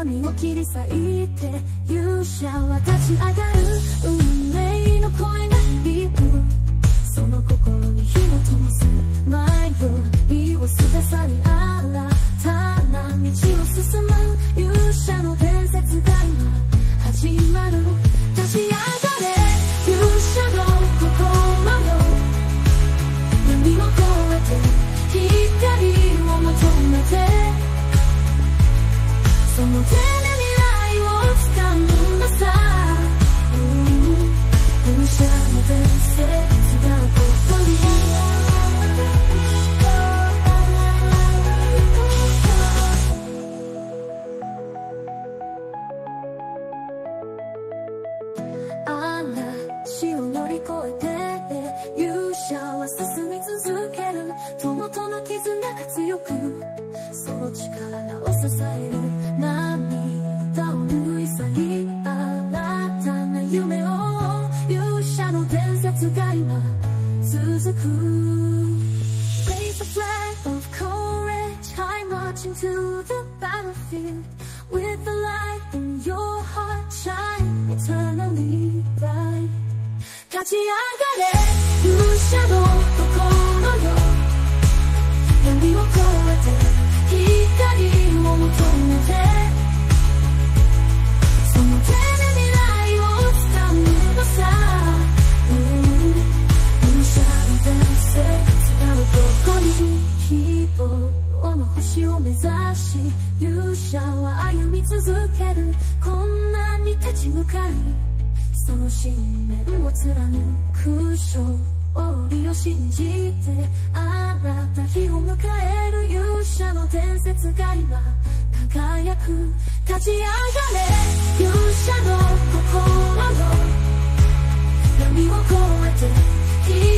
闇を切り裂いて勇者は立ち上がる。運命の声が響く。その心に火を灯す。迷いを捨て去り新たな道を進む。勇者の伝説が今始まる。立ち上がれ勇者の心よ。闇を越えて光を求めて、その手で未来を掴むんださ。勇者の伝説がここに。嵐を乗り越えて勇者は進み続ける。友との絆が強く、その力を支える。涙を拭い去り新たな夢を追う。勇者の伝説が今続く。Raise a flag of courage, high marching to the battlefield. With the light in your heart, shine eternally bright. 立ち上がれ勇者の心よ。闇を越えて光を求めて、その手で未来を掴むのさ。勇者の伝説がどこに。希望の星を目指し勇者は歩み続ける。困難に立ち向かい、その信念を貫く。勝利を信じて新た日を迎える。勇者の伝説が今輝く。立ち上がれ勇者の心よ。闇を越えて